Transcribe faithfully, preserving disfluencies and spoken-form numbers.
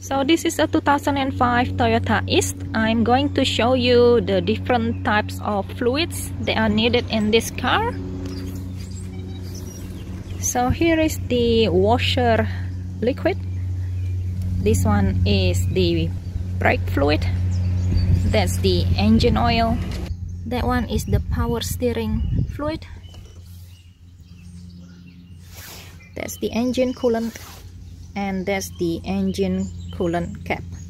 So this is a two thousand five Toyota East. I'm going to show you the different types of fluids that are needed in this car. So here is the washer liquid. This one is the brake fluid. That's the engine oil. That one is the power steering fluid. That's the engine coolant. And that's the engine coolant cap.